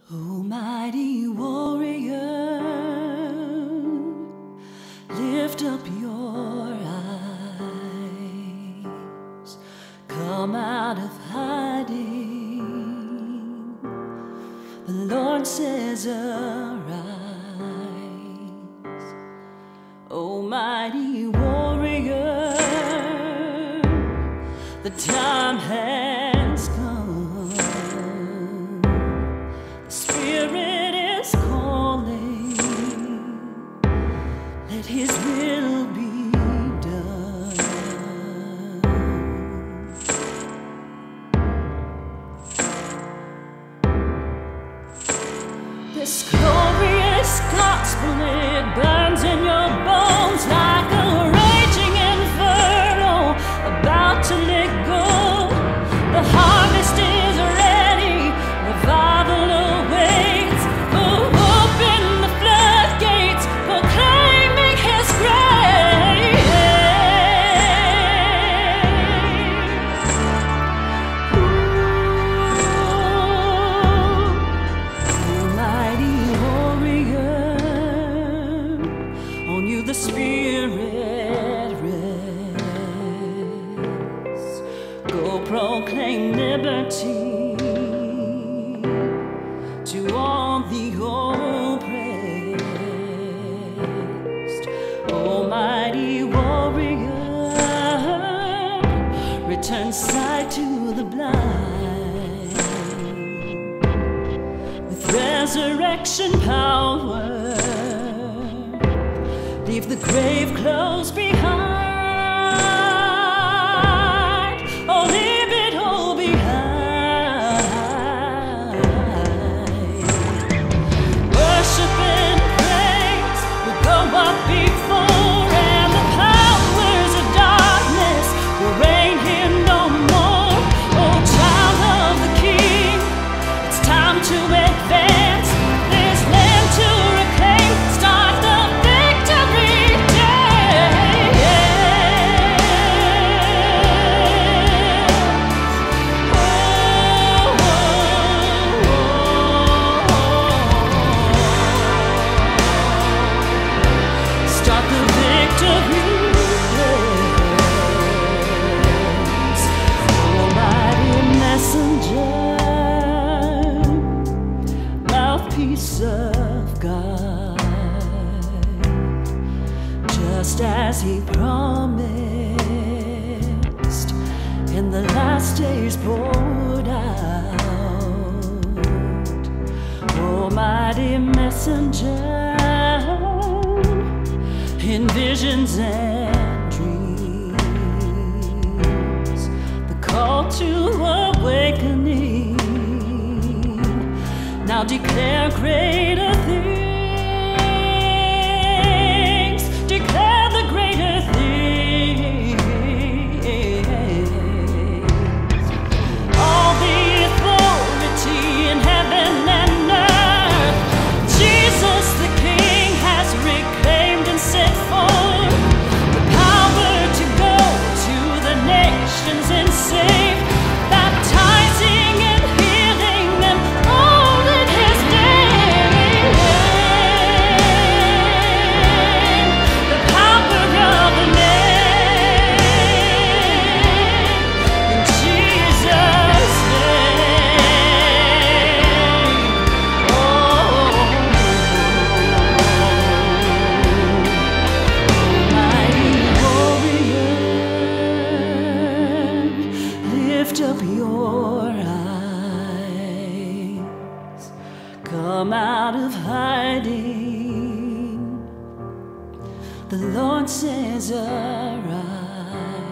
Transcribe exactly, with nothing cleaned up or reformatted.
O mighty warrior, lift up your eyes, come out of hiding. The Lord says arise. O mighty warrior, the time has come. The Spirit is calling, let His will be done. This glorious gospel, it burns in your bones like a raging inferno about to let go. The harvest is ready, revival awaits. Open the floodgates, proclaiming His grace. Ooh, mighty warrior, on you the Spirit rests. Go proclaim liberty to all the oppressed. Almighty warrior, return sight to the blind. With resurrection power, leave the grave closed behind. Oh, leave it all behind. Worship and praise will go up before, and the powers of darkness will reign here no more. Oh, child of the King, it's time to advance. There's land to reclaim. Start the victory dance. Oh, oh, oh, oh. Start the victory dance. Almighty messenger, mouthpiece of God, just as He promised, in the last days poured out. Almighty messenger, in visions and dreams, the call to awakening. Now declare greater things, declare the greater things. All the authority in heaven and earth, Jesus the King has reclaimed and set forth. The power to go to the nations and save, baptizing and healing them all in His name. The power of the name, in Jesus' name. Oh, mighty warrior, lift up your eyes, come out of hiding. The Lord says arise.